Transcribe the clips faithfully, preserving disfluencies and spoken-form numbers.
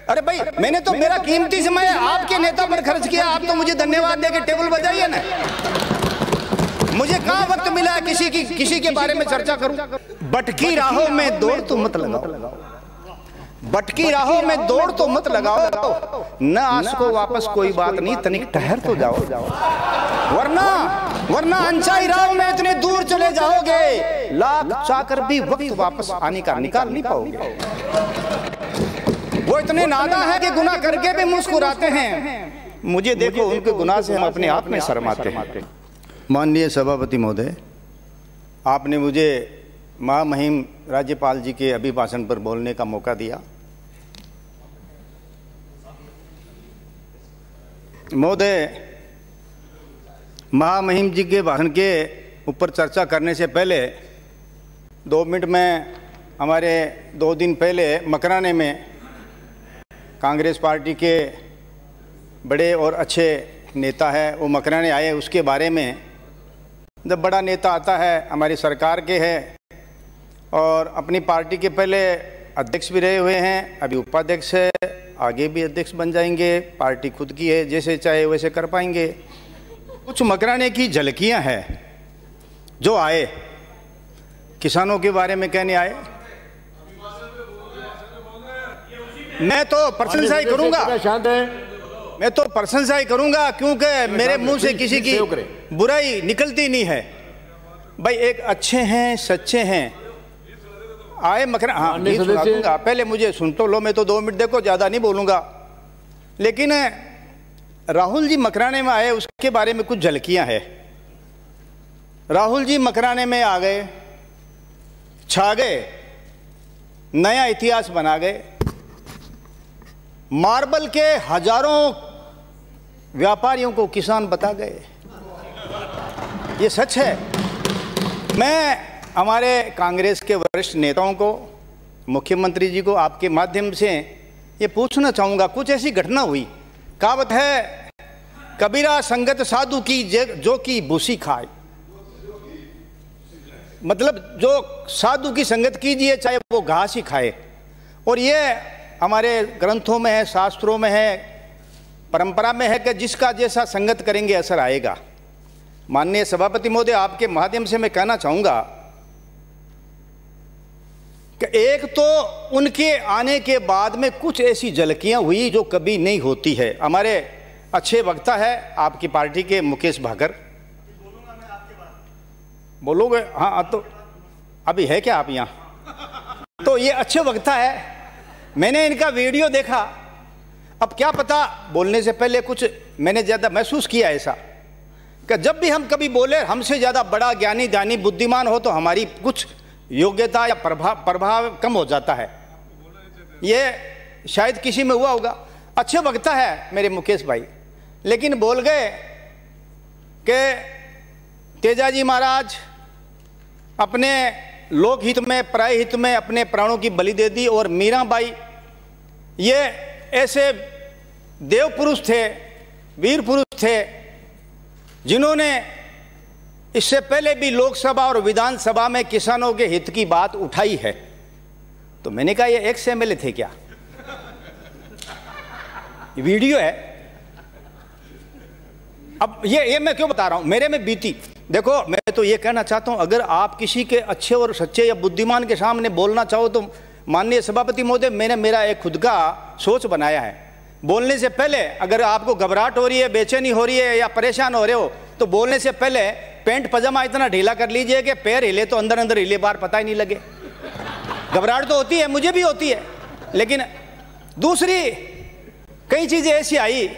अरे भाई मैंने तो मेरा कीमती समय आपके नेता पर खर्च किया, आप तो मुझे धन्यवाद देके टेबल बजाइए ना। मुझे कहाँ वक्त मिला है किसी की किसी के बारे में चर्चा करूं। भटकी राहों में दौड़ तो मत लगाओ, भटकी राहों में दौड़ तो मत लगाओ, न आसको वापस कोई बात नहीं, तनिक ठहर तो जाओ, वरना वरना अनचाही राहों में इतने दूर चले जाओगे, लाख चाहकर भी वक्त वापस आने का निकाल नहीं पाओगे। वो इतने नादा है कि गुनाह करके भी मुस्कुराते हैं। मुझे देखो उनके गुनाह से हम अपने आप में शर्माते हैं। माननीय सभापति महोदय, आपने मुझे महामहिम राज्यपाल जी के अभिभाषण पर बोलने का मौका दिया। महोदय, महामहिम जी के भाषण के ऊपर चर्चा करने से पहले दो मिनट में, हमारे दो दिन पहले मकराने में कांग्रेस पार्टी के बड़े और अच्छे नेता है वो मकराने आए, उसके बारे में। जब बड़ा नेता आता है, हमारी सरकार के है और अपनी पार्टी के पहले अध्यक्ष भी रहे हुए हैं, अभी उपाध्यक्ष है, आगे भी अध्यक्ष बन जाएंगे, पार्टी खुद की है, जैसे चाहे वैसे कर पाएंगे। कुछ मकराने की झलकियां हैं जो आए, किसानों के बारे में कहने आए। मैं तो प्रशंसा ही करूंगा, मैं तो प्रशंसा ही करूंगा क्योंकि मेरे मुंह से किसी की बुराई निकलती नहीं है। भाई एक अच्छे हैं, सच्चे हैं, आए मकरा। हाँ नहीं सुना दूंगा, पहले मुझे सुन तो लो, मैं तो दो मिनट देखो, ज़्यादा नहीं बोलूँगा। लेकिन राहुल जी मकराने में आए, उसके बारे में कुछ झलकियाँ हैं। राहुल जी मकराने में आ गए, छा गए, नया इतिहास बना गए। मार्बल के हजारों व्यापारियों को किसान बता गए, ये सच है। मैं हमारे कांग्रेस के वरिष्ठ नेताओं को, मुख्यमंत्री जी को आपके माध्यम से ये पूछना चाहूँगा, कुछ ऐसी घटना हुई, कहावत है कबीरा संगत साधु की जो की भूसी खाए, मतलब जो साधु की संगत कीजिए चाहे वो घास ही खाए। और ये हमारे ग्रंथों में है, शास्त्रों में है, परंपरा में है कि जिसका जैसा संगत करेंगे असर आएगा। माननीय सभापति महोदय, आपके माध्यम से मैं कहना चाहूँगा कि एक तो उनके आने के बाद में कुछ ऐसी झलकियाँ हुई जो कभी नहीं होती है। हमारे अच्छे वक्ता है आपकी पार्टी के मुकेश भाकर, बोलोगे? हाँ तो अभी है क्या आप यहाँ? तो ये अच्छे वक्ता है, मैंने इनका वीडियो देखा। अब क्या पता, बोलने से पहले कुछ मैंने ज़्यादा महसूस किया ऐसा कि जब भी हम कभी बोले हमसे ज़्यादा बड़ा ज्ञानी दानी बुद्धिमान हो तो हमारी कुछ योग्यता या प्रभाव प्रभाव कम हो जाता है। ये शायद किसी में हुआ होगा। अच्छे वक्ता है मेरे मुकेश भाई, लेकिन बोल गए कि तेजाजी महाराज अपने लोक हित में, पराय हित में अपने प्राणों की बलि दे दी। और मीराबाई ये ऐसे देव पुरुष थे, वीर पुरुष थे, जिन्होंने इससे पहले भी लोकसभा और विधानसभा में किसानों के हित की बात उठाई है। तो मैंने कहा ये एक्स एम एल ए थे क्या? ये वीडियो है। अब ये ये मैं क्यों बता रहा हूं, मेरे में बीती। देखो मैं तो ये कहना चाहता हूं, अगर आप किसी के अच्छे और सच्चे या बुद्धिमान के सामने बोलना चाहो तो माननीय सभापति महोदय, मैंने मेरा एक खुद का सोच बनाया है। बोलने से पहले अगर आपको घबराहट हो रही है, बेचैनी हो रही है या परेशान हो रहे हो, तो बोलने से पहले पैंट पजामा इतना ढीला कर लीजिए कि पैर हिले तो अंदर अंदर हिले, बाहर पता ही नहीं लगे। घबराहट तो होती है, मुझे भी होती है। लेकिन दूसरी कई चीजें ऐसी आई,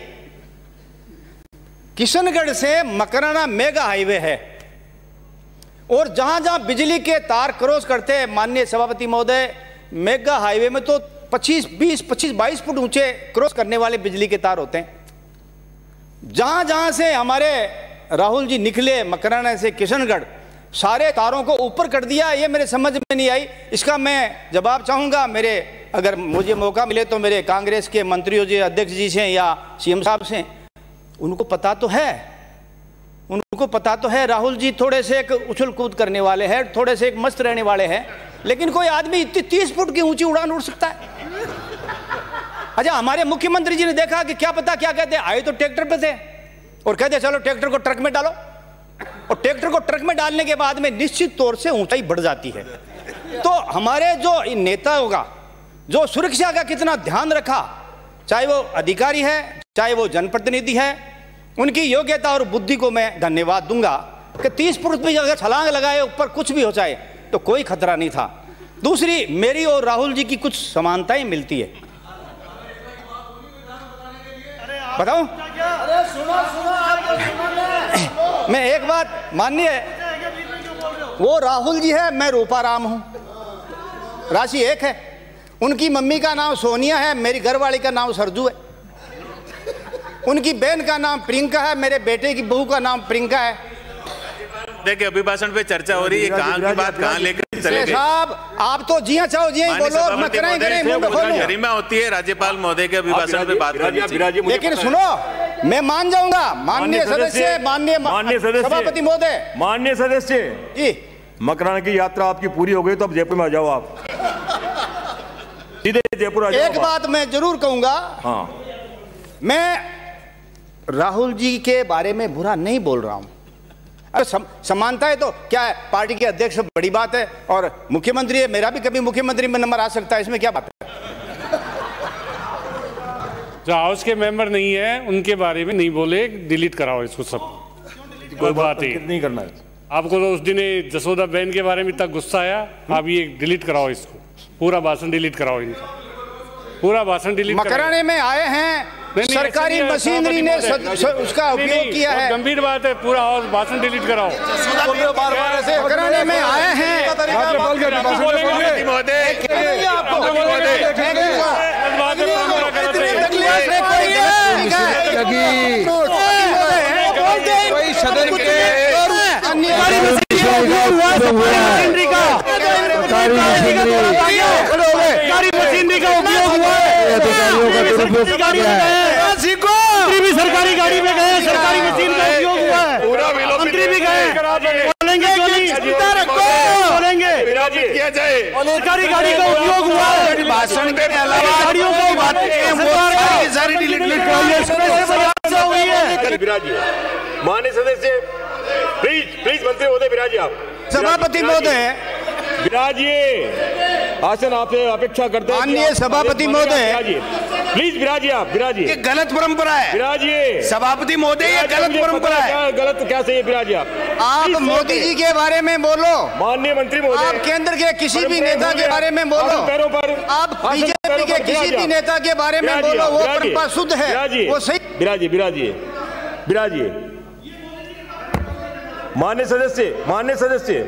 किशनगढ़ से मकराना मेगा हाईवे है और जहां जहां बिजली के तार क्रॉस करते हैं माननीय सभापति महोदय, मेगा हाईवे में तो पच्चीस बीस पच्चीस बाईस फुट ऊंचे क्रॉस करने वाले बिजली के तार होते हैं। जहां जहां से हमारे राहुल जी निकले मकराना से किशनगढ़, सारे तारों को ऊपर कर दिया। ये मेरे समझ में नहीं आई, इसका मैं जवाब चाहूँगा। मेरे अगर मुझे मौका मिले तो मेरे कांग्रेस के मंत्रियों जी, अध्यक्ष जी से या सीएम साहब से, उनको पता तो है, उनको पता तो है राहुल जी थोड़े से एक उछल कूद करने वाले हैं, थोड़े से एक मस्त रहने वाले हैं। लेकिन कोई आदमी इतनी तीस फुट की ऊंची उड़ान उड़ सकता है? अच्छा, हमारे मुख्यमंत्री जी ने देखा कि क्या पता क्या कहते, आए तो ट्रैक्टर पे थे और कहते चलो ट्रैक्टर को ट्रक में डालो, और ट्रैक्टर को ट्रक में डालने के बाद में निश्चित तौर से ऊंचाई बढ़ जाती है। तो हमारे जो इन नेताओं का जो सुरक्षा का कितना ध्यान रखा, चाहे वो अधिकारी है चाहे वो जनप्रतिनिधि है, उनकी योग्यता और बुद्धि को मैं धन्यवाद दूंगा कि तीस फुट भी अगर छलांग लगाए ऊपर कुछ भी हो जाए तो कोई खतरा नहीं था। दूसरी, मेरी और राहुल जी की कुछ समानताएं मिलती है। बताऊं? मैं एक बात माननीय, वो राहुल जी है, मैं रूपाराम हूं, राशि एक है। उनकी मम्मी का नाम सोनिया है, मेरी घरवाली का नाम सरजू है। उनकी बहन का नाम प्रियंका है, मेरे बेटे की बहू का नाम प्रियंका है। देखिए, अभिभाषण पे चर्चा हो रही है, कहां की बात कहां लेकर चले गए साहब। आप तो जी चाहो जी बोलो, मैं करें करें गरिमा होती है राज्यपाल महोदय के अभिभाषण पे बात करनी चाहिए। लेकिन सुनो, मैं मान जाऊंगा माननीय सदस्य, माननीय माननीय सदस्य, सभापति महोदय, माननीय सदस्य जी, मकराना की यात्रा आपकी पूरी हो गई तो अब जयपुर में आ जाओ, आप सीधे जयपुर आ जाओ। एक बात मैं जरूर कहूंगा, हाँ, मैं राहुल जी के बारे में बुरा नहीं बोल रहा हूं। अरे सम, समानता है तो क्या है, पार्टी के अध्यक्ष बड़ी बात है, और मुख्यमंत्री है, मेरा भी कभी मुख्यमंत्री में नंबर आ सकता है, इसमें क्या बात है। जो हाउस के मेंबर नहीं है उनके बारे में नहीं बोले, डिलीट कराओ इसको सब, कोई बात ही नहीं करना है। आपको तो उस दिन जसोदा बहन के बारे में इतना गुस्सा आया, आप ये डिलीट कराओ इसको, पूरा भाषण डिलीट कराओ इनका, पूरा भाषण डिलीट। मकराने में आए हैं, सरकारी मशीनरी ने उसका उपयोग किया है, गंभीर बात है, पूरा और भाषण डिलीट कराओ। मकराने में आए हैं, सदन के मशीनरी का उपयोग हुआ है, अधिकारियों का दुरुपयोग किया है, भी सरकारी गाड़ी में गए, सरकारी मशीन का उपयोग हुआ है, मंत्री भी गए, बोलेंगे बोलेंगे किया जाए, सरकारी गाड़ी का उपयोग हुआ है, भाषण के अलावा गाड़ियों को माननीय सदस्य, प्लीज प्लीज मंत्री महोदय विराजिए, आप सभापति महोदय विराजिए, आसन आपसे अपेक्षा करते हैं। माननीय सभापति महोदय प्लीज विराजिए, आप विराजिए। ये गलत परंपरा है, विराजिए सभापति महोदय, ये गलत परंपरा है। गलत क्या सही है, विराजिए आप। आप मोदी जी के बारे में बोलो, माननीय मंत्री महोदय, आप केंद्र के किसी भी नेता के बारे में बोलो, पैरों पर आप बीजेपी के किसी भी नेता के बारे में बोलो, वो परंपरा शुद्ध है, वो सही। विराजिए विराजिए विराजिए। माननीय सदस्य, माननीय सदस्य,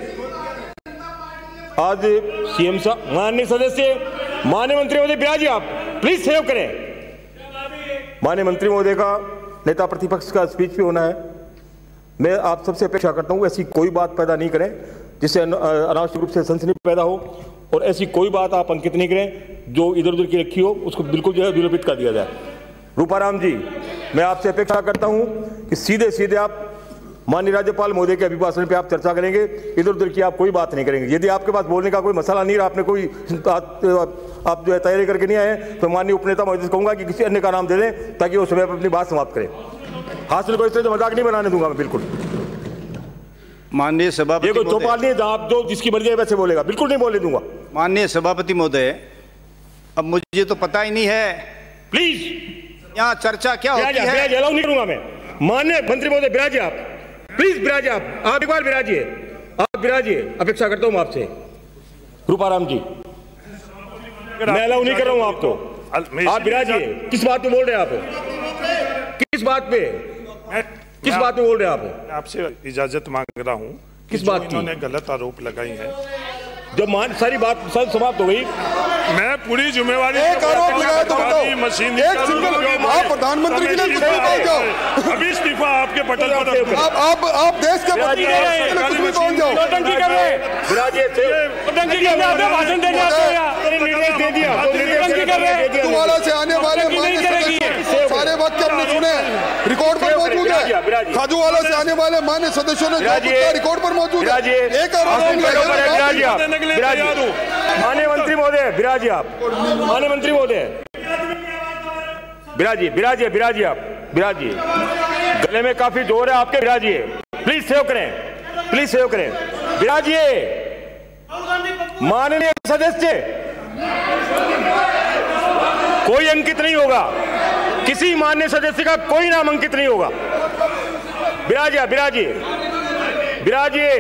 आज सीएम साहब, माननीय सदस्य, माननीय मंत्री महोदय विराजिए, आप प्लीज सहयोग करें। माननीय मंत्री महोदय का नेता प्रतिपक्ष का स्पीच भी होना है। मैं आप सबसे अपेक्षा करता हूं ऐसी कोई बात पैदा नहीं करें जिससे अनावश्यक रूप से सनसनी पैदा हो, और ऐसी कोई बात आप अंकित नहीं करें जो इधर उधर की रखी हो, उसको बिल्कुल जो है विलोपित कर दिया जाए। रूपाराम जी, मैं आपसे अपेक्षा करता हूं कि सीधे सीधे आप माननीय राज्यपाल महोदय के अभिभाषण पे आप चर्चा करेंगे, इधर उधर की आप कोई बात नहीं करेंगे। यदि आपके पास बोलने का कोई मसला नहीं रहा, आपने कोई आप जो है तैयारी करके नहीं आए, तो माननीय उपनेता महोदय से कहूंगा कि किसी अन्य का नाम दे दें ताकि वो समय पर अपनी बात समाप्त करें। हासिल को इस तरह से मजाक नहीं बनाने दूंगा मैं, बिल्कुल। माननीय सभापति, ये कोई चौपाल नहीं है आप जो जिसकी मर्जी है वैसे बोलेगा, बिल्कुल नहीं बोलने दूंगा। माननीय सभापति महोदय, अब मुझे तो पता ही नहीं है, प्लीज यहाँ चर्चा क्या होती है, अलाउ नहीं करूंगा मैं। माननीय मंत्री महोदय विराजिए, आप प्लीज विराजिए, आप आप एक बार विराजिए, आप विराजिए, अपेक्षा करता हूं आपसे। रूपाराम जी, मैं अलाउ नहीं कर रहा हूं आपको, आप विराजिए। किस बात पे बोल रहे हैं आप, किस बात पे, किस बात पे बोल रहे हैं आप? आपसे इजाजत मांग रहा हूं, किस बात की? इन्होंने गलत आरोप लगाई है, जब मान सारी बात सब समाप्त हो गई, मैं पूरी जिम्मेवारी एक आरोप लगाया तो बताओ, मशीन एक सिंगल, आप प्रधानमंत्री के लिए कुछ भी बोल जाओ, अभी इस्तीफा आपके पटल पर, आप आप आप देश के प्रधानमंत्री के लिए कुछ भी बोल जाओ। नौटंकी कर रहे हैं, विराजिए, नौटंकी कर रहे हैं, भाषण देने आते हो या निर्देश दे दिया, नौटंकी कर रहे हैं। तुम्हारा से आने वाले माननीय सदस्य सारे वाक्य हमने सुने, रिकॉर्ड पर मौजूद है। खाजूवाला से आने वाले माननीय सदस्यों ने रिकॉर्ड पर मौजूद है। एक आरोप माननीय मंत्री महोदय विराजिए, आप माननीय मंत्री महोदय बिराजिए बिराजिए बिराजिए आप बिराजिए, गले में काफी जोर है आपके, बिराजिए, प्लीज सेव करें, प्लीज सेव करें, बिराजिए। माननीय सदस्य, कोई अंकित नहीं होगा, किसी माननीय सदस्य का कोई नाम अंकित नहीं होगा। बिराजिए बिराजिए बिराजिए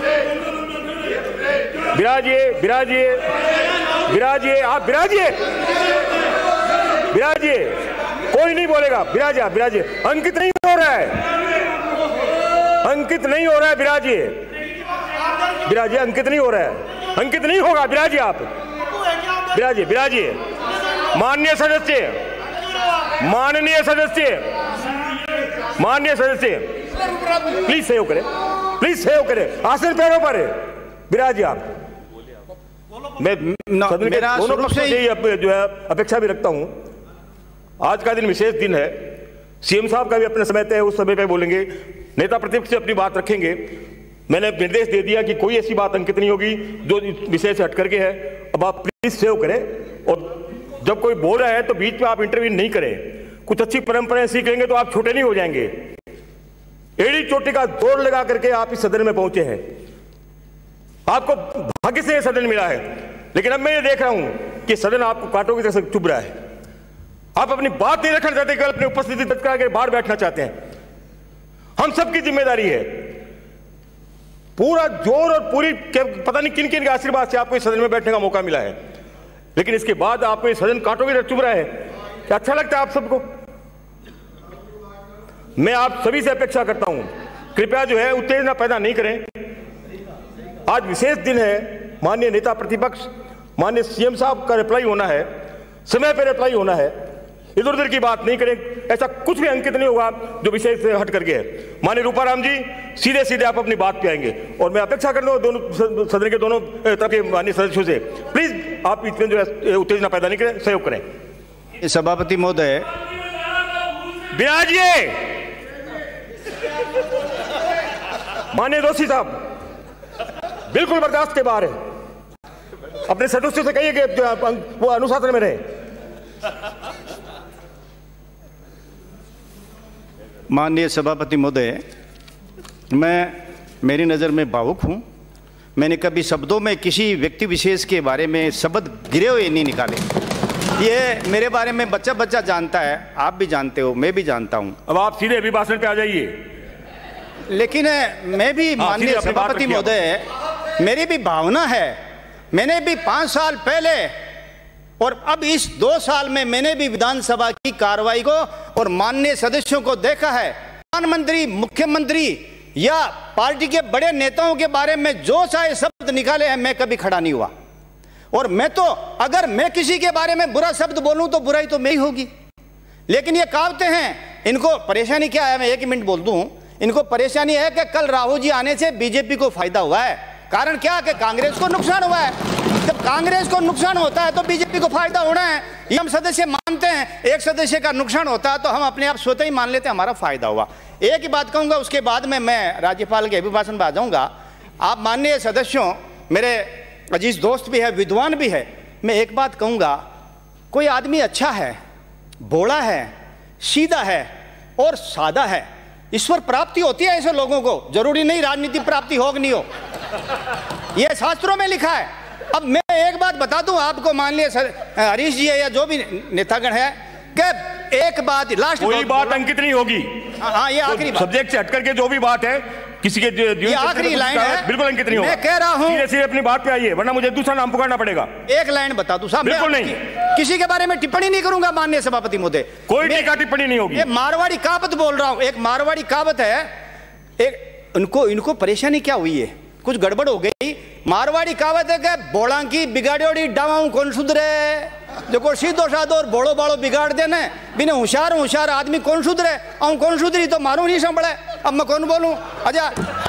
बिराजिए बिराजिए बिराजिए आप बिराजिए बिराजिए, कोई नहीं बोलेगा, बिराजिए आप बिराजिए। अंकित नहीं हो रहा है, अंकित नहीं हो रहा है, बिराजिए बिराजिए, अंकित नहीं हो रहा है, अंकित नहीं होगा, बिराजिए आप बिराजिए बिराजिए। माननीय सदस्य, माननीय सदस्य, माननीय सदस्य, प्लीज सेव करें, प्लीज सेव करें, आसन पैरों पर बिराजिए आप। मैं सदन के दोनों पक्ष से यही जो है अपेक्षा भी रखता हूं। आज का दिन विशेष दिन है, सीएम साहब का भी अपने समय तय है, उस समय पे बोलेंगे, नेता प्रतिपक्ष से अपनी बात रखेंगे। मैंने निर्देश दे दिया कि कोई ऐसी बात अंकित नहीं होगी जो विषय से हट करके है। अब आप प्लीज सेव करें, और जब कोई बोल रहा है तो बीच में आप इंटरव्यू नहीं करें। कुछ अच्छी परंपराएं सीख लेंगे तो आप छोटे नहीं हो जाएंगे। एड़ी चोटी का जोर लगा करके आप इस सदन में पहुंचे हैं, आपको भाग्य से यह सदन मिला है, लेकिन अब मैं ये देख रहा हूं कि सदन आपको कांटों की तरह से चुभ रहा है। आप अपनी बात नहीं रखना चाहते, केवल अपनी उपस्थिति दर्ज करा के बाहर बैठना चाहते हैं। हम सबकी जिम्मेदारी है, पूरा जोर और पूरी पता नहीं किन किन के आशीर्वाद से आपको इस सदन में बैठने का मौका मिला है, लेकिन इसके बाद आपको ये सदन कांटों की तरह चुभ रहा है। क्या अच्छा लगता है आप सबको? मैं आप सभी से अपेक्षा करता हूं, कृपया जो है उत्तेजना पैदा नहीं करें। आज विशेष दिन है, माननीय नेता प्रतिपक्ष, माननीय सीएम साहब का रिप्लाई होना है, समय पर रिप्लाई होना है, इधर उधर की बात नहीं करें। ऐसा कुछ भी अंकित नहीं होगा जो विषय से हट करके है। माननीय रूपाराम जी, सीधे सीधे आप अपनी बात पे आएंगे, और मैं अपेक्षा करता हूं दोनों सदन के दोनों तरफ के माननीय सदस्यों से, प्लीज आप इसमें जो है उत्तेजना पैदा नहीं करें, सहयोग करें। सभापति महोदय, बिराजिए। माननीय दोषी साहब बिल्कुल बर्दाश्त के बाहर है, अपने सदस्यों से कहिए कि वो अनुशासन में रहे। माननीय सभापति महोदय, मैं मेरी नज़र में भावुक हूँ। मैंने कभी शब्दों में किसी व्यक्ति विशेष के बारे में शब्द गिरे हुए नहीं निकाले। ये मेरे बारे में बच्चा बच्चा जानता है, आप भी जानते हो, मैं भी जानता हूँ। अब आप सीधे अभिभाषण पे आ जाइए। लेकिन मैं भी माननीय सभापति महोदय, मेरी भी भावना है। मैंने भी पाँच साल पहले और अब इस दो साल में मैंने भी विधानसभा की कार्रवाई को और माननीय सदस्यों को देखा है। प्रधानमंत्री, मुख्यमंत्री या पार्टी के बड़े नेताओं के बारे में जो चाहे शब्द निकाले हैं, मैं कभी खड़ा नहीं हुआ। और मैं तो, अगर मैं किसी के बारे में बुरा शब्द बोलूं तो बुराई तो मैं ही होगी। लेकिन ये कहावतें हैं, इनको परेशानी क्या है, मैं एक मिनट बोल दूं। इनको परेशानी है कि कल राहुल जी आने से बीजेपी को फायदा हुआ है। कारण क्या कि कांग्रेस को नुकसान हुआ है। जब कांग्रेस को नुकसान होता है तो बीजेपी को फायदा होना है, ये हम सदस्य मानते हैं। एक सदस्य का नुकसान होता है तो हम अपने आप स्वतः ही मान लेते हैं हमारा फायदा हुआ। एक ही बात कहूंगा, उसके बाद में मैं राज्यपाल के अभिभाषण पर आ जाऊंगा। आप माननीय सदस्यों, मेरे अजीज दोस्त भी है, विद्वान भी है, मैं एक बात कहूंगा, कोई आदमी अच्छा है, भोला है, सीधा है और सादा है, ईश्वर प्राप्ति होती है ऐसे लोगों को। जरूरी नहीं राजनीति प्राप्ति हो कि नहीं हो, यह शास्त्रों में लिखा है। अब मैं एक बात बता दूं आपको, मान लिया हरीश जी है या जो भी नेतागण है, कि एक बात लास्ट, कोई बात अंकित नहीं होगी। हाँ, ये आखिरी बात, सब्जेक्ट से हट करके जो भी बात है किसी के ये आखिरी लाइन है, बिल्कुल अंकित नहीं होगा। मैं कह रहा हूं, सीधे सीधे अपनी बात पे आइए, वरना मुझे दूसरा नाम पुकारना पड़ेगा। एक लाइन बता दूं साहब, बिल्कुल नहीं, किसी के बारे में टिप्पणी नहीं करूंगा माननीय सभापति महोदय। कोई टीका टिप्पणी नहीं होगी। ये मारवाड़ी कहावत बोल रहा हूं, एक मारवाड़ी कहावत है। एक इनको इनको परेशानी क्या हुई है, कुछ गड़बड़ हो गई। मारवाड़ी कहावत है कि बोला की बिगाड़ोड़ी डावाऊं कौन सुधरे, जो को सीधो साधो और बोड़ो बाड़ो बिगाड़ देने, बिना होशियार होशियार आदमी कौन सुधरे। और कौन सुधरी तो मारू नहीं संभले, अब मैं कौन बोलूं। अच्छा,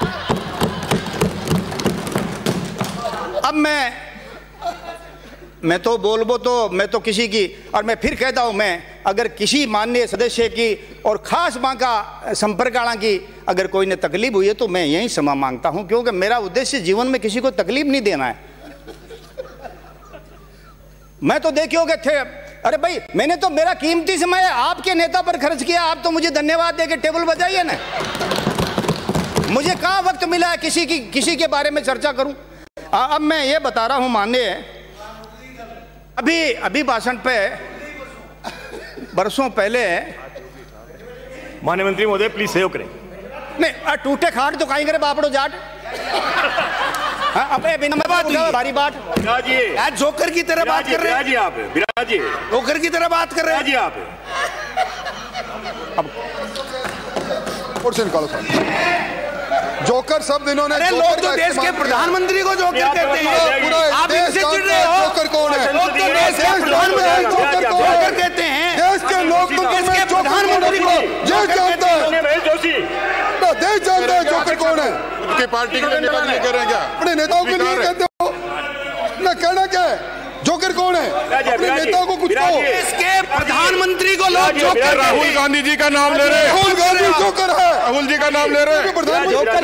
अब मैं मैं तो बोलबो तो मैं तो किसी की, और मैं फिर कहता हूं, मैं अगर किसी माननीय सदस्य की और खास मां का संपर्क आना की अगर कोई ने तकलीफ हुई है तो मैं यही क्षमा मांगता हूं, क्योंकि मेरा उद्देश्य जीवन में किसी को तकलीफ नहीं देना है। मैं तो देखियोगे थे अरे भाई, मैंने तो मेरा कीमती समय आपके नेता पर खर्च किया, आप तो मुझे धन्यवाद देके टेबल बजाइए ना। मुझे कहाँ वक्त मिला है किसी की किसी के बारे में चर्चा करूं। आ, अब मैं ये बता रहा हूं, माननीय, अभी अभी भाषण पे बरसों पहले, माननीय मंत्री महोदय प्लीज सहयोग करें। नहीं, टूटे खाट तो कहीं करे बापड़ो जाट। हाँ, अब बिना भारी बात बिराजिए, आज जोकर की तरह बात कर रहे हैं। आप बिराजिए, जोकर की तरह बात कर रहे हैं आप। अब और से निकालो साहब। जोकर शब्द इन्होंने, अरे लोग तो देश के प्रधानमंत्री को जोकर कहते हैं, आप इनसे चिढ़ रहे हो। जोकर कौन है? लोग तो देश के प्रधानमंत्री को जोकर कहते हैं। देश के लोग तो देश के प्रधानमंत्री को देश जानता है, जोशी देश जानता है जोकर कौन है। उनकी पार्टी के लिए निकल नहीं कर रहे क्या? अपने नेताओं के लिए कहते हो ना, कहना क्या है? जोकर कौन है? अपने नेताओं को कुछ कहो। देश के प्रधानमंत्री को लोग जोकर, राहुल गांधी जी का नाम ले रहे हैं। राहुल गांधी जोकर है, राहुल जी का नाम ले रहे हैं। प्रधानमंत्री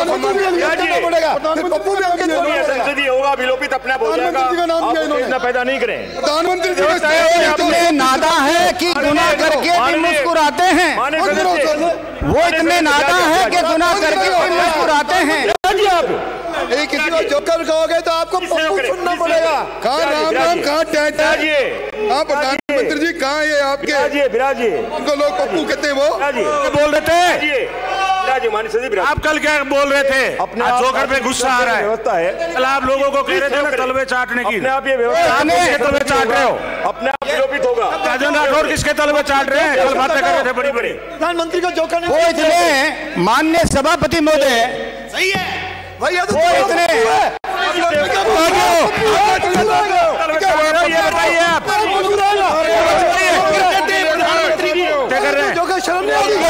संसदीय होगा, विलोपित अपना प्रधानमंत्री का नाम क्या इन्होंने? पैदा नहीं करें। प्रधानमंत्री जी इतने नादा है कि गुनाह करके भी मुस्कुराते हैं। वो इतने नादा है कि गुनाह करके भी मुस्कुराते हैं। एक किसी को जोकर कहोगे तो आपको पप्पू सुनना पड़ेगा। कहाँ राम राम, कहाँ टैट है? हाँ प्रधानमंत्री जी, कहाँ ये आपके बिराजिए, उनको लोग पप्पू कहते हैं। वो बोल रहे थे आप कल क्या बोल रहे थे? अपने जोकर पे गुस्सा आ रहा है। व्यवस्था है, कल आप लोगों को कह रहे थे तलवे चाटने की। अपने आप ये व्यवस्था, तलवे चाट रहे हो, अपने आप विलोपित होगा। राजन राठौर किसके तलवे चाट रहे हैं? कल बातें कर रहे थे बड़ी बड़ी। प्रधानमंत्री को जोकर वो इतने, माननीय सभापति महोदय, सही है भैया, तो वो इतने ये बताइए आप क्या कर रहे हैं? जोकर शर्म नहीं आती?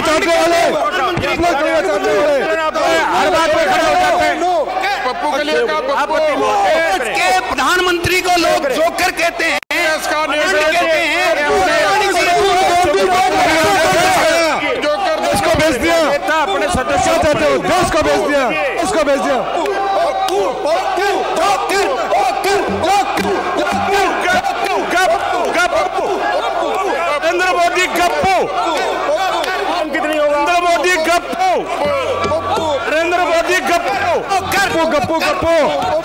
हर बात में खड़े हो जाते हैं। पप्पू के लिए क्या? पप्पू के प्रधानमंत्री को लोग जोकर कहते हैं, इसका कहते हैं। जोकर देश को भेज दिया, अपने सदस्यों चाहते हो देश को भेज दिया, उसको भेज दिया। नरेंद्र मोदी गप्पू कितनी होगा? नरेंद्र मोदी गप्पू, नरेंद्र मोदी गप्पू गप्पू गप्पू गप्पू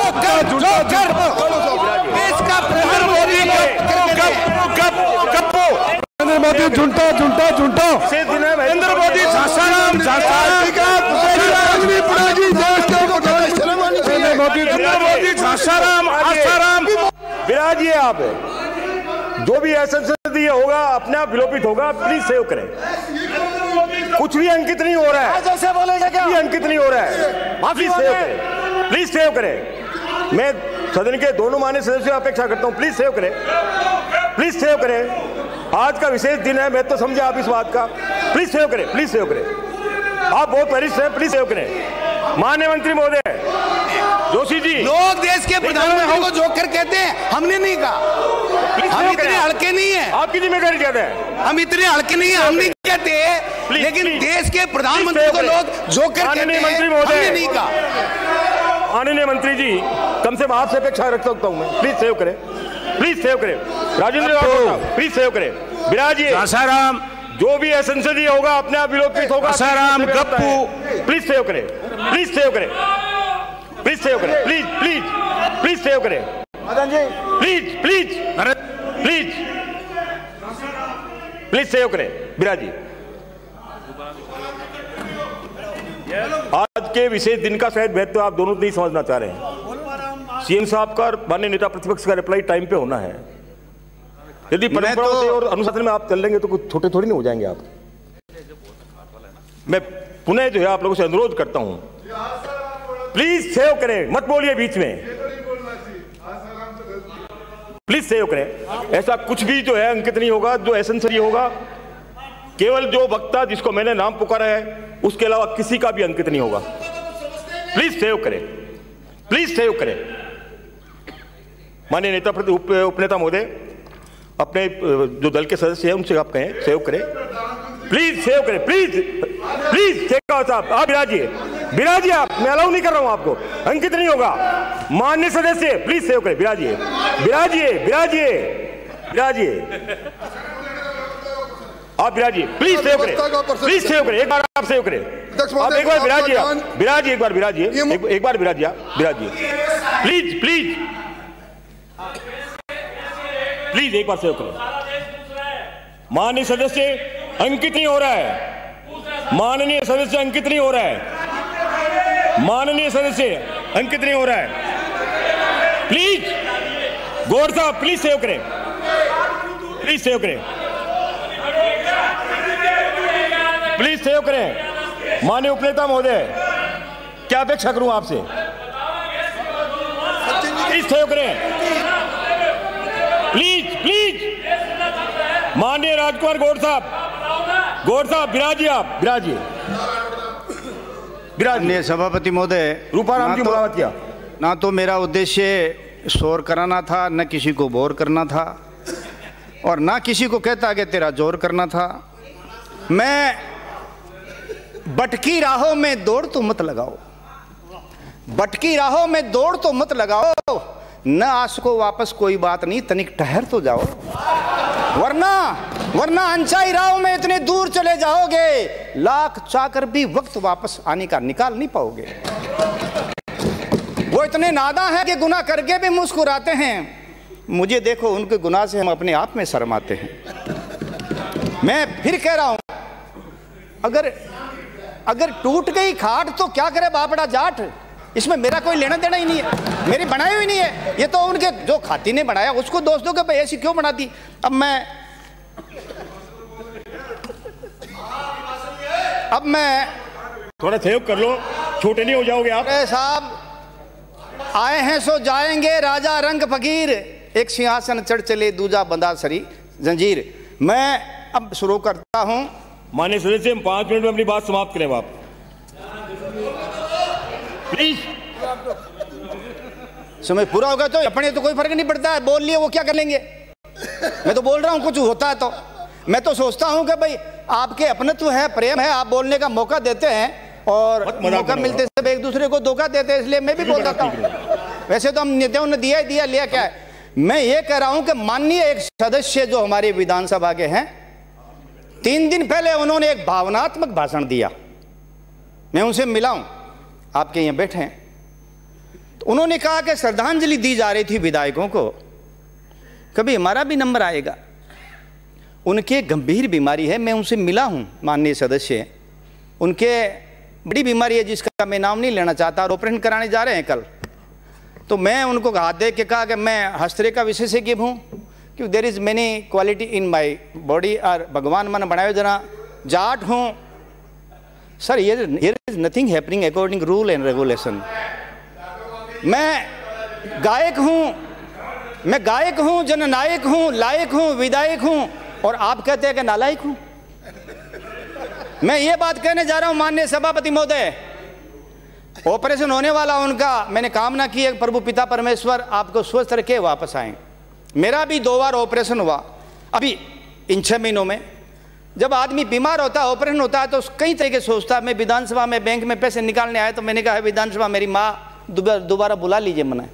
देश का नरेंद्र मोदी गप्पू, नरेंद्र मोदी झूठा झूठा झूठा। नरेंद्र मोदी झांसाराम झांसाराम, नरेंद्र मोदी मोदी झांसाराम आसाराम। बिराजिए आप, जो भी संसदीय होगा अपने आप विलोपित होगा। प्लीज सेव करें, कुछ भी अंकित नहीं हो रहा है। जैसे बोलेगा क्या? अंकित नहीं हो रहा है, प्लीज सेव करें, प्लीज सेव करें। मैं सदन के दोनों माननीय सदस्यों से अपेक्षा करता हूं, प्लीज सेव करें, प्लीज सेव करें। आज का विशेष दिन है, मैं तो समझे आप इस बात का। प्लीज सेव करें, प्लीज सेव करें, आप बहुत वरिष्ठ हैं, प्लीज सेव करें। माननीय मंत्री महोदय जोशी जी, लोग देश के प्रधानमंत्री को जोकर कहते हैं, हमने नहीं कहा। हम इतने हल्के नहीं है, आपकी जिम्मेदारी ज्यादा है। हम इतने हल्के नहीं है, हम नहीं कहते, लेकिन देश के प्रधानमंत्री को लोग जोकर कहते हैं, हमने नहीं कहा। माननीय मंत्री जी, कम से कम आपसे अपेक्षा रख सकता हूं मैं, प्लीज सेव करें, प्लीज सेव करें। राजेंद्र राठौर प्लीज सेव करें। बिराजिए, आसाराम, जो भी संसदीय होगा अपने आप विलोपित होगा। आसाराम गप्पू, प्लीज सेव करें, प्लीज सेव करें, प्लीज सेव करें, प्लीज प्लीज प्लीज सेव करें, please please please please save करें। बिराजी, आज के विशेष दिन का शायद महत्व आप दोनों नहीं समझना चाह रहे हैं। सीएम साहब का, माननीय नेता प्रतिपक्ष का रिप्लाई टाइम पे होना है। यदि परंपराओं से और अनुशासन में आप चल लेंगे तो कुछ छोटे थोड़ी नहीं हो जाएंगे आप। मैं पुनः जो है आप लोगों से अनुरोध करता हूं, प्लीज सेव करें, मत बोलिए बीच में, प्लीज सेव करें। ऐसा कुछ भी जो है अंकित नहीं होगा, जो एसेंशियल होगा। केवल जो वक्ता जिसको मैंने नाम पुकारा है उसके अलावा किसी का भी अंकित नहीं होगा। प्लीज सेव करें, प्लीज सेव करें। माननीय नेता प्रति उप, उपनेता महोदय, अपने जो दल के सदस्य हैं उनसे आप कहें सेव करें, प्लीज सेव करें, प्लीज प्लीज। शेखावत साहब आप बिराजिए, बिराजिए आप, मैं अलाउ नहीं कर रहा हूं आपको, अंकित नहीं होगा। माननीय सदस्य प्लीज सेव करें, बिराजिए बिराजिए बिराजिए विराजिए, आप विराजिए, प्लीज सेव करें, प्लीज सेव करें, एक बार आप सेव करें, आप एक बार विराजिए, आप विराजिए, एक बार विराजिए, एक, एक बार विराजिए, आप विराजिए, प्लीज प्लीज प्लीज एक बार सेव करें। माननीय सदस्य अंकित नहीं हो रहा है, माननीय सदस्य अंकित नहीं हो रहा है, माननीय सदस्य अंकित नहीं हो रहा है, प्लीज गौर साहब प्लीज सेव करें, प्लीज सेव करें, प्लीज सेव करें। माननीय उपनेता महोदय, क्या अपेक्षा करूं आपसे, प्लीज सेव करें, प्लीज प्लीज। माननीय राजकुमार गौड़ साहब, गौड़ साहब विराजिए, आप विराजिए, विराजिए। सभापति महोदय, रूपाराम जी बुलावत किया। ना तो मेरा उद्देश्य शोर कराना था, न किसी को बोर करना था, और ना किसी को कहता कि तेरा जोर करना था। मैं भटकी राहों में दौड़ तो मत लगाओ, भटकी राहों में दौड़ तो मत लगाओ, न आ सको वापस कोई बात नहीं, तनिक ठहर तो जाओ, वरना वरना अनचाही राहों में इतने दूर चले जाओगे, लाख चाहकर भी वक्त वापस आने का निकाल नहीं पाओगे। वो इतने नादां हैं कि गुनाह करके भी मुस्कुराते हैं, मुझे देखो उनके गुनाह से हम अपने आप में शर्माते हैं। मैं फिर कह रहा हूं, अगर अगर टूट गई खाट तो क्या करे बापड़ा जाट, इसमें मेरा कोई लेना देना ही नहीं है, मेरी बनाई हुई नहीं है, ये तो उनके जो खाती ने बनाया उसको दोस्तों के भाई ऐसी क्यों बनाती। अब मैं अब मैं थोड़ा सहयोग कर लो, छोटे नहीं हो जाओगे आप। अरे साहब, आए हैं सो जाएंगे, राजा रंग फकीर, एक सिंहासन चढ़ चले दूजा बंदा सरी जंजीर। मैं अब शुरू करता हूं। माननीय सदस्य, हम पांच मिनट में अपनी बात समाप्त करें आप, प्लीज। समय पूरा होगा तो अपने तो कोई फर्क नहीं पड़ता है, बोल लिए वो क्या कर लेंगे। मैं तो बोल रहा हूं, कुछ होता है तो मैं तो सोचता हूं कि भाई आपके अपनत्व है, प्रेम है, आप बोलने का मौका देते हैं, और मौका मिलते सब एक दूसरे को धोखा देते हैं, इसलिए मैं भी बोल रहा हूं। वैसे तो हम नेताओं ने दिया ही दिया, लिया क्या है। मैं ये कह रहा हूं कि माननीय एक सदस्य जो हमारे विधानसभा के हैं, तीन दिन पहले उन्होंने एक भावनात्मक भाषण दिया, मैं उनसे मिला हूं, आपके यहाँ बैठे हैं। तो उन्होंने कहा कि श्रद्धांजलि दी जा रही थी विधायकों को, कभी हमारा भी नंबर आएगा। उनके गंभीर बीमारी है, मैं उनसे मिला हूं माननीय सदस्य, उनके बड़ी बीमारी है जिसका मैं नाम नहीं लेना चाहता, और ऑपरेशन कराने जा रहे हैं कल। तो मैं उनको हाथ दे के कहा कि मैं हस्तरे का विशेषज्ञ हूँ, क्योंकि there is many quality in my body, और भगवान मन बनाए जरा जाट हूँ सर, ये is nothing happening according rule and regulation. मैं गायक हूँ, मैं गायक हूँ, जननायक हूँ, लायक हूँ, विधायक हूँ, और आप कहते हैं कि नालायक हूँ। मैं ये बात कहने जा रहा हूँ माननीय सभापति महोदय, ऑपरेशन होने वाला उनका, मैंने कामना की है प्रभु पिता परमेश्वर आपको स्वस्थ रखे, वापस आए। मेरा भी दो बार ऑपरेशन हुआ अभी इन छः महीनों में। जब आदमी बीमार होता है, ऑपरेशन होता है, तो कई तरीके सोचता है। मैं विधानसभा में बैंक में पैसे निकालने आया तो मैंने कहा विधानसभा मेरी माँ दोबारा बुला लीजिए, मना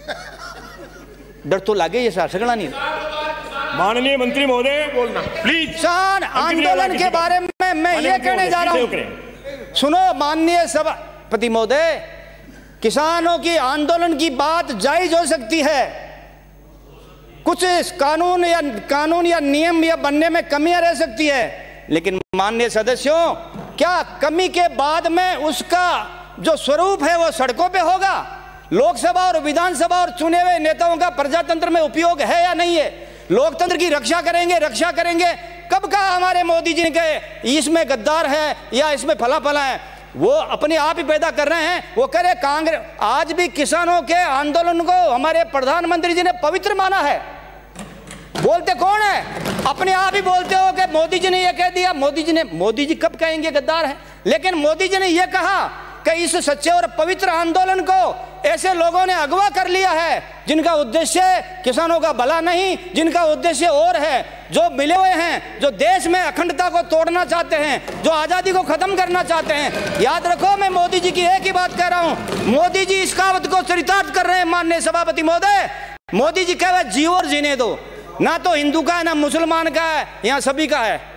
डर तो लागे ये सगड़ा नहीं। माननीय मंत्री महोदय बोलना प्लीज। किसान आंदोलन के बारे में मैं ये कहने जा रहा हूँ, सुनो माननीय सभापति महोदय, किसानों की आंदोलन की बात जायज हो सकती है, कुछ कानून या कानून या नियम या बनने में कमियां रह सकती है, लेकिन माननीय सदस्यों, क्या कमी के बाद में उसका जो स्वरूप है वो सड़कों पे होगा? लोकसभा और विधानसभा और चुने हुए नेताओं का प्रजातंत्र में उपयोग है या नहीं है? लोकतंत्र की रक्षा करेंगे, रक्षा करेंगे। कब कहा हमारे मोदी जी ने कहे इसमें गद्दार है या इसमें फला फला है? वो अपने आप ही पैदा कर रहे हैं। वो कह रहे कांग्रेस, आज भी किसानों के आंदोलन को हमारे प्रधानमंत्री जी ने पवित्र माना है। बोलते कौन है? अपने आप ही बोलते हो कि मोदी जी ने यह कह दिया। मोदी जी ने, मोदी जी कब कहेंगे गद्दार है? लेकिन मोदी जी ने यह कहा कि इस सच्चे और पवित्र आंदोलन को ऐसे लोगों ने अगवा कर लिया है जिनका उद्देश्य किसानों का भला नहीं, जिनका उद्देश्य और है, जो मिले हुए हैं, जो देश में अखंडता को तोड़ना चाहते हैं, जो आजादी को खत्म करना चाहते हैं। याद रखो, मैं मोदी जी की एक ही बात कह रहा हूं, मोदी जी इस कहावत को चरितार्थ कर रहे हैं। माननीय सभापति महोदय, मोदी जी कह रहे जियो और जीने दो, ना तो हिंदू का है ना मुसलमान का है, यहाँ सभी का है।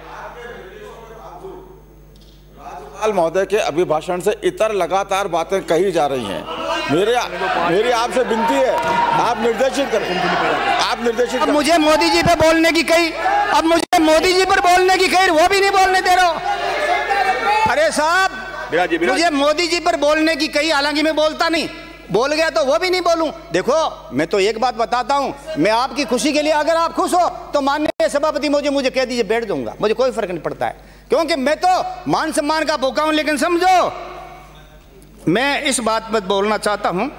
राज्यपाल महोदय के अभिभाषण से इतर लगातार बातें कही जा रही हैं। मेरे मेरी आपसे विनती है, आप निर्देशित करें, आप निर्देशित अब मुझे मोदी जी पे बोलने की कही, अब मुझे मोदी जी पर बोलने की कही, वो भी नहीं बोलने दे रहे हो। अरे साहब, मुझे मोदी जी पर बोलने की कही, हालांकि मैं बोलता नहीं, बोल गया तो वो भी नहीं बोलूं। देखो, मैं तो एक बात बताता हूं, मैं आपकी खुशी के लिए, अगर आप खुश हो तो माननीय सभापति मुझे मुझे कह दीजिए, बैठ जाऊंगा, मुझे कोई फर्क नहीं पड़ता है, क्योंकि मैं तो मान सम्मान का भूखा हूं। लेकिन समझो, मैं इस बात पर बोलना चाहता हूं,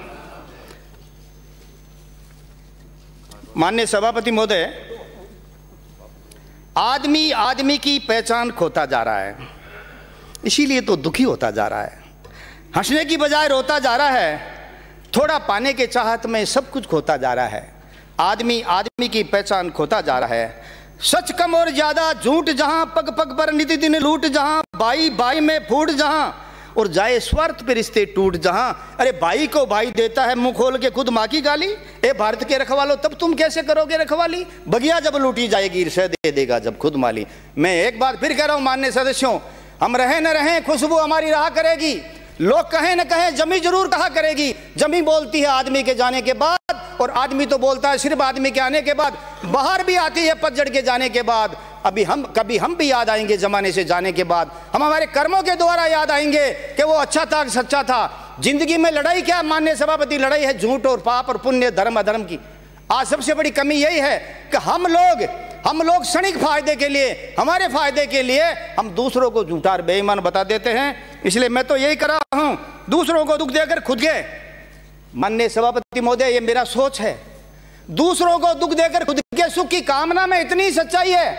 माननीय सभापति महोदय, आदमी आदमी की पहचान खोता जा रहा है, इसीलिए तो दुखी होता जा रहा है, हंसने की बजाय रोता जा रहा है, थोड़ा पाने के चाहत में सब कुछ खोता जा रहा है, आदमी आदमी की पहचान खोता जा रहा है। सच कम और ज्यादा, झूठ जहां, पग पग पर नित दिन लूट जहां, भाई भाई में फूट जहां, और जाए स्वार्थ पे रिश्ते टूट जहां। अरे भाई को भाई देता है मुंह खोल के खुद माँ की गाली, ए भारत के रखवालो तब तुम कैसे करोगे रखवाली, बगिया जब लूटी जाएगी ईर्ष्या दे देगा जब खुद माली। मैं एक बार फिर कह रहा हूं माननीय सदस्यों, हम रहे न रहे खुशबू हमारी रहा करेगी, लोग कहें न कहें जमी जरूर कहा करेगी। जमी बोलती है आदमी के जाने के बाद, और आदमी तो बोलता है सिर्फ आदमी के आने के बाद, बाहर भी आती है पतझड़ के जाने के बाद। अभी हम कभी हम भी याद आएंगे जमाने से जाने के बाद, हम हमारे कर्मों के द्वारा याद आएंगे कि वो अच्छा था सच्चा था। जिंदगी में लड़ाई क्या माननीय सभापति, लड़ाई है झूठ और पाप और पुण्य, धर्म अधर्म की। आज सबसे बड़ी कमी यही है कि हम लोग हम लोग क्षणिक फायदे के लिए, हमारे फायदे के लिए हम दूसरों को झूठा और बेईमान बता देते हैं। इसलिए मैं तो यही कर रहा हूं, दूसरों को दुख देकर खुद के, माननीय सभापति महोदय ये मेरा सोच है, दूसरों को दुख देकर खुद के सुख की कामना में इतनी सच्चाई है,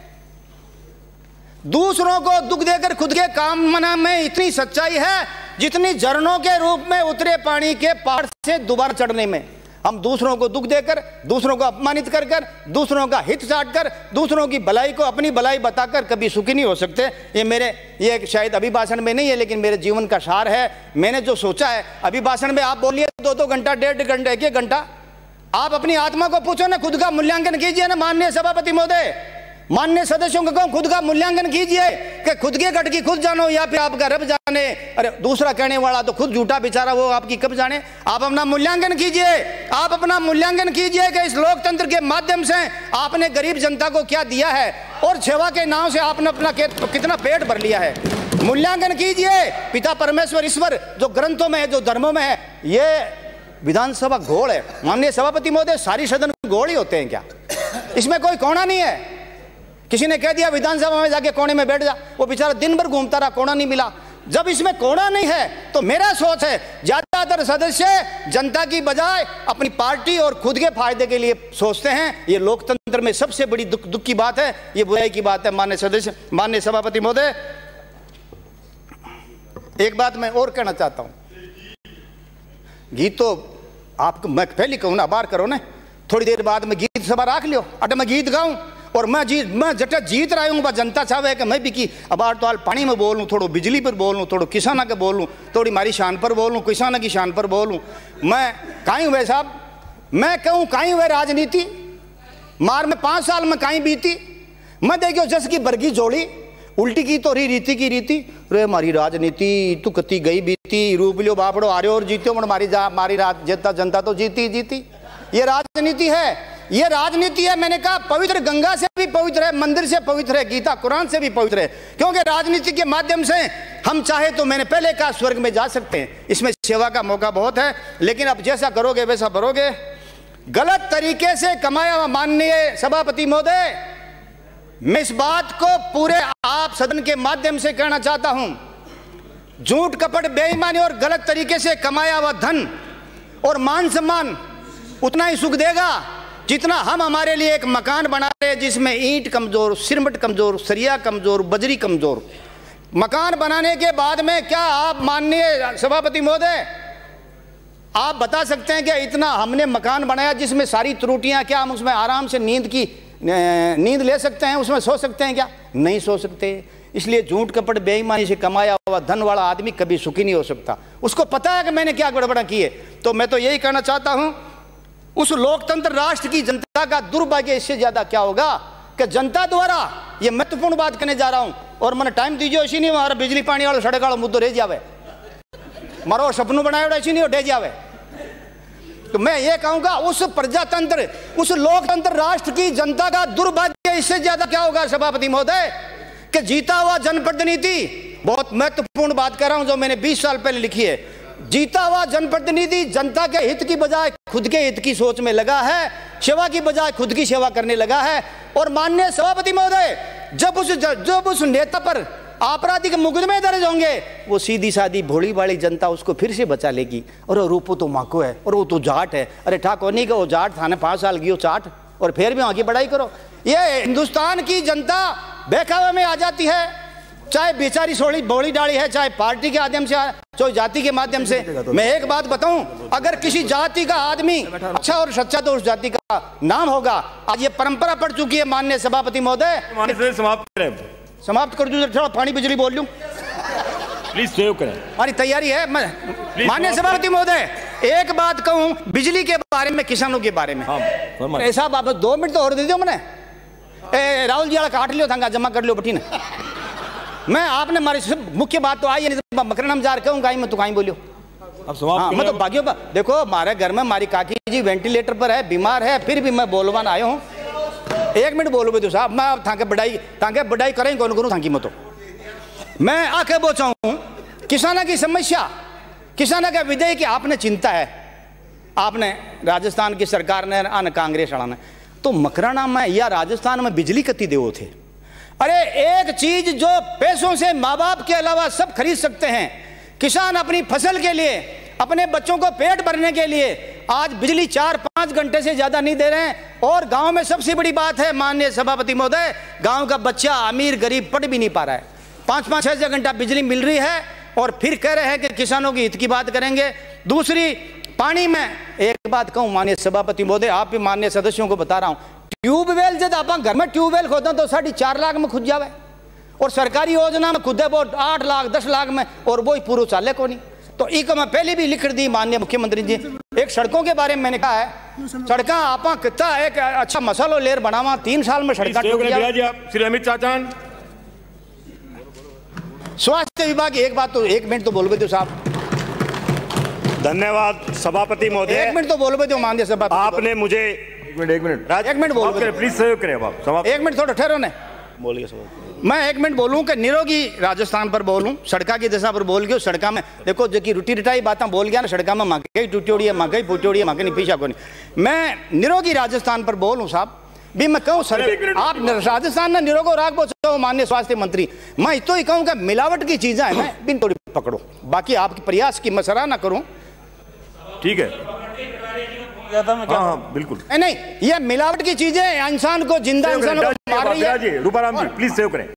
दूसरों को दुख देकर खुद के कामना में इतनी सच्चाई है जितनी झरनों के रूप में उतरे पानी के पहाड़ से दोबारा चढ़ने में। हम दूसरों को दुख देकर, दूसरों को अपमानित कर कर, दूसरों का हित चाट कर, दूसरों की भलाई को अपनी भलाई बताकर कभी सुखी नहीं हो सकते। ये मेरे ये शायद अभिभाषण में नहीं है, लेकिन मेरे जीवन का सार है। मैंने जो सोचा है, अभिभाषण में आप बोलिए दो दो घंटा, डेढ़ घंटा, एक एक घंटा, आप अपनी आत्मा को पूछो ना, खुद का मूल्यांकन कीजिए ना माननीय सभापति महोदय, माननीय सदस्यों को कहूं खुद का मूल्यांकन कीजिए कि खुद के गट की खुद जानो या फिर आपका रब जाने। अरे दूसरा कहने वाला तो खुद झूठा बेचारा, वो आपकी कब जाने। आप अपना मूल्यांकन कीजिए, आप अपना मूल्यांकन कीजिए कि इस लोकतंत्र के माध्यम से आपने गरीब जनता को क्या दिया है, और सेवा के नाम से आपने अपना कितना पेट भर लिया है। मूल्यांकन कीजिए। पिता परमेश्वर ईश्वर जो ग्रंथों में है, जो धर्मों में है, ये विधानसभा घोड़ है। माननीय सभापति महोदय, सारी सदन घोड़ ही होते हैं क्या? इसमें कोई कोना नहीं है। किसी ने कह दिया विधानसभा में जाके कोने में बैठ जा, वो बेचारा दिन भर घूमता रहा, कोना नहीं मिला। जब इसमें कोना नहीं है तो मेरा सोच है ज्यादातर सदस्य जनता की बजाय अपनी पार्टी और खुद के फायदे के लिए सोचते हैं। ये लोकतंत्र में सबसे बड़ी दुख दुख की बात है, ये बुराई की बात है। माननीय सदस्य, माननीय सभापति महोदय, एक बात मैं और कहना चाहता हूं। गीत तो आपको मैं पहले कहूं ना, बार करो ना, थोड़ी देर बाद में गीत सभा रख लियो, अट मैं गीत गाऊं और मैं जीत मैं जटा जीत रहा हूँ। जनता चाहे कि मैं भी की अबार तो पानी में बोलूँ, थोड़ा बिजली पर बोलूँ, थोड़ा किसाना के बोलूँ, थोड़ी मारी शान पर बोलूँ, किसाना की शान पर बोलूँ। मैं कहीं हुए साहब, मैं कहूँ कहीं हुए राजनीति, मार में पाँच साल में कहीं बीती। मैं देखियो जस की बरगी जोड़ी उल्टी की तो री रीति की रीति, रे हमारी राजनीति तू कती गई बीती, रूप लियो बापड़ो आ रहे और जीत्यो मन मारी जा मारी रात जनता जनता तो जीती जीती। ये राजनीति है, ये राजनीति है। मैंने कहा पवित्र गंगा से भी पवित्र है, मंदिर से पवित्र है, गीता कुरान से भी पवित्र है, क्योंकि राजनीति के माध्यम से हम चाहे तो मैंने पहले कहा स्वर्ग में जा सकते हैं। इसमें सेवा का मौका बहुत है, लेकिन अब जैसा करोगे वैसा भरोगे। गलत तरीके से कमाया हुआ, माननीय सभापति महोदय, मैं इस बात को पूरे आप सदन के माध्यम से कहना चाहता हूं, झूठ कपट बेईमानी और गलत तरीके से कमाया हुआ धन और मान सम्मान उतना ही सुख देगा जितना हम हमारे लिए एक मकान बना रहे हैं जिसमें ईंट कमजोर, सिरमट कमजोर, सरिया कमजोर, बजरी कमजोर। मकान बनाने के बाद में क्या आप माननीय सभापति महोदय आप बता सकते हैं कि इतना हमने मकान बनाया जिसमें सारी त्रुटियां, क्या हम उसमें आराम से नींद की नींद ले सकते हैं, उसमें सो सकते हैं क्या? नहीं सो सकते। इसलिए झूठ कपट बेईमानी से कमाया हुआ धन वाला आदमी कभी सुखी नहीं हो सकता। उसको पता है कि मैंने क्या गड़बड़ा की है। तो मैं तो यही कहना चाहता हूं, उस लोकतंत्र राष्ट्र की जनता का दुर्भाग्य इससे ज्यादा क्या होगा कि जनता द्वारा, ये महत्वपूर्ण बात करने जा रहा हूं और मैंने टाइम दीजिए, इसी नहीं हमारा बिजली पानी वाला सड़क वाला मुद्दो रह जावे, मारो सपनों बनाए इसी नहीं ढह जावे। तो मैं ये कहूंगा उस प्रजातंत्र, उस लोकतंत्र राष्ट्र की जनता का दुर्भाग्य इससे ज्यादा क्या होगा सभापति महोदय, कि जीता हुआ जनप्रतिनिधि, बहुत महत्वपूर्ण बात कर रहा हूं जो मैंने बीस साल पहले लिखी है, जीता हुआ जनप्रतिनिधि जनता के हित की बजाय खुद के हित की सोच में लगा है, सेवा की बजाय खुद की सेवा करने लगा है। और माननीय सभापति महोदय, जब उस जब उस नेता पर आपराधिक मुकदमे दर्ज होंगे, वो सीधी सादी भोली वाली जनता उसको फिर से बचा लेगी। और रूपो तो माको है और वो तो जाट है, अरे ठाकुर नहीं का वो जाट थाने पाँच साल की वो चाट, और फिर भी वहाँ की बड़ाई करो। ये हिंदुस्तान की जनता बहकावे में आ जाती है, चाहे बेचारी सोड़ी बोली डाली है, चाहे पार्टी के माध्यम से, चाहे जाति के माध्यम से। मैं एक बात बताऊं, अगर किसी जाति का आदमी अच्छा और सच्चा तो उस जाति का नाम होगा। आज ये परंपरा पड़ चुकी है माननीय सभापति महोदय, समाप्त करें, समाप्त कर दूं, थोड़ा पानी बिजली बोल लूं, प्लीज सेव करें, हमारी तैयारी है। माननीय सभापति महोदय, एक बात कहूं बिजली के बारे में, किसानों के बारे में, ऐसा बात दो मिनट तो और दे दो मैंने, ए, राहुल जी वाला काट लियो था, जमा कर लियो बटी ने। मैं आपने हमारी मुख्य बात तो आई, नहीं मकरनाम जार कहूंगा मैं तो कहीं बोलियो, अब हाँ, मैं तो भाग्यों पर देखो, हमारे घर में हमारी काकी जी वेंटिलेटर पर है, बीमार है, फिर भी मैं बोलवान आया हूँ। एक मिनट बोलो बेटू साहब, मैं थाके बढ़ाई थाके बढ़ाई करें कौन करूँ थाकी मत। मैं आके बोचाऊँ किसानों की समस्या, किसानों का विधेयक की आपने चिंता है, आपने राजस्थान की सरकार ने आन कांग्रेस वाला ने तो मकराना में या राजस्थान में बिजली कति देवो थे। अरे एक चीज जो पैसों से माँ बाप के अलावा सब खरीद सकते हैं, किसान अपनी फसल के लिए, अपने बच्चों को पेट भरने के लिए आज बिजली चार पांच घंटे से ज्यादा नहीं दे रहे हैं। और गांव में सबसे बड़ी बात है माननीय सभापति महोदय, गांव का बच्चा अमीर गरीब पढ़ भी नहीं पा रहा है, पांच पांच छह छह घंटा बिजली मिल रही है और फिर कह रहे हैं कि किसानों की हित की बात करेंगे। दूसरी, पानी में एक बात कहूं माननीय सभापति महोदय, आप भी माननीय सदस्यों को बता रहा हूं, ट्यूबवेल जब आप घर में ट्यूबवेल खोदो तो साढ़े चार लाख में खुद जावे, और सरकारी योजना में खुद है वो आठ लाख दस लाख में, और वो ही पूरा चाले को नहीं। तो एक मैं पहले भी लिख दी माननीय मुख्यमंत्री जी, एक सड़कों के बारे में मैंने कहा है, सड़का आप कितना एक अच्छा मसालो लेर बनावा, तीन साल में सड़क। श्री अमित चाचान, स्वास्थ्य विभाग, एक बात तो एक मिनट तो बोल दो साहब। धन्यवाद सभापति महोदय, एक मिनट तो बोल दो माननीय सभापति, आपने मुझे एक मिनट एक मिनट एक मिनट बोल, प्लीज सहयोग करें आप, एक मिनट थोड़ा ठहरो ने, बोलिए। मैं एक मिनट बोलूं कि निरोगी राजस्थान पर बोलूं, सड़का की दशा पर बोल गया, सड़का में देखो जो कि रुटी रिटाई बातें बोल गया ना, सड़का में महंगाई टूटी है, महंगाई फूटी है, महंगाई पीछा को नहीं। मैं निरोगी राजस्थान पर बोलूं साहब भी, मैं कहूँ सर आप राजस्थान में निरोगो राग पहुंचाओ माननीय स्वास्थ्य मंत्री, मैं तो ही कहूँ कि मिलावट की चीजें हैं ना बिन थोड़ी पकड़ो, बाकी आपके प्रयास की मैं सराहना करूं, ठीक है। हाँ, हाँ, बिल्कुल नहीं, ये मिलावट की चीजें इंसान को, जिंदा इंसान को मार रही है। रूपाराम जी प्लीज सेव करें।